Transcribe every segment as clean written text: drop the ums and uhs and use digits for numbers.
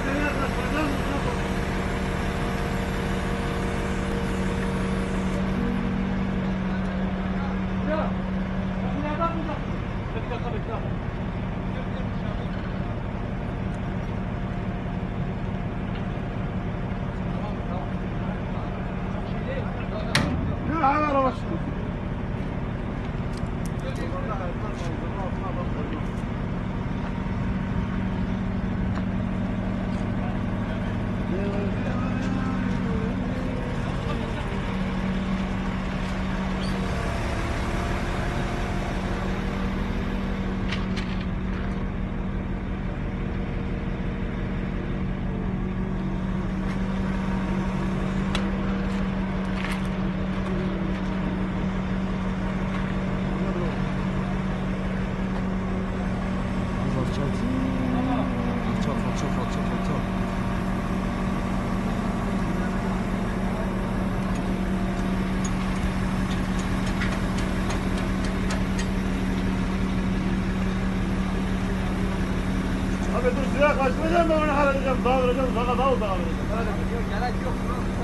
Abi dur suya kaçmayacağım da onu halledeceğim. Dağılacağım. Sana daha uzağa alacağım. Gerek yok.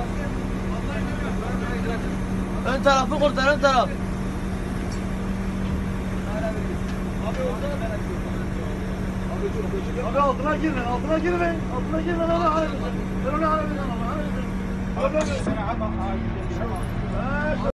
Ön tarafı kurtar, ön taraf. Abi altına girme, altına girme. Altına girme, ben onu halledeceğim. Ben onu halledeceğim.